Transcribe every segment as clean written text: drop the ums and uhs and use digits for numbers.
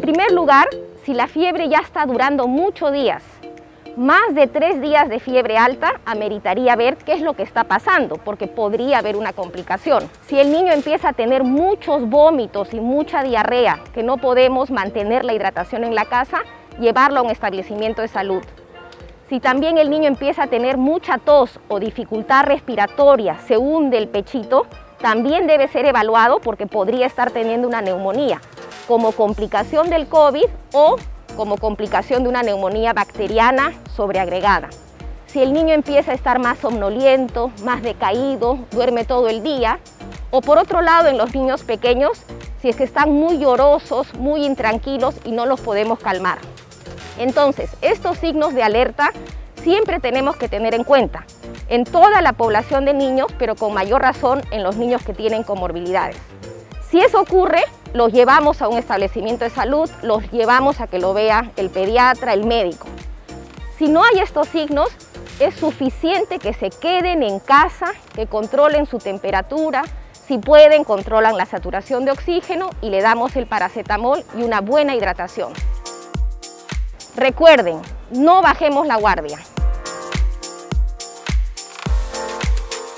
primer lugar, si la fiebre ya está durando muchos días, más de 3 días de fiebre alta, ameritaría ver qué es lo que está pasando, porque podría haber una complicación. Si el niño empieza a tener muchos vómitos y mucha diarrea, que no podemos mantener la hidratación en la casa, llevarlo a un establecimiento de salud. Si también el niño empieza a tener mucha tos o dificultad respiratoria, se hunde el pechito, también debe ser evaluado porque podría estar teniendo una neumonía, como complicación del COVID o como complicación de una neumonía bacteriana sobreagregada. Si el niño empieza a estar más somnoliento, más decaído, duerme todo el día, o por otro lado en los niños pequeños, si es que están muy llorosos, muy intranquilos y no los podemos calmar. Entonces, estos signos de alerta siempre tenemos que tener en cuenta en toda la población de niños, pero con mayor razón en los niños que tienen comorbilidades. Si eso ocurre, los llevamos a un establecimiento de salud, los llevamos a que lo vea el pediatra, el médico. Si no hay estos signos, es suficiente que se queden en casa, que controlen su temperatura, si pueden, controlan la saturación de oxígeno y le damos el paracetamol y una buena hidratación. Recuerden, no bajemos la guardia.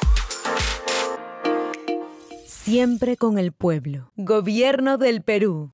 Siempre con el pueblo. Gobierno del Perú.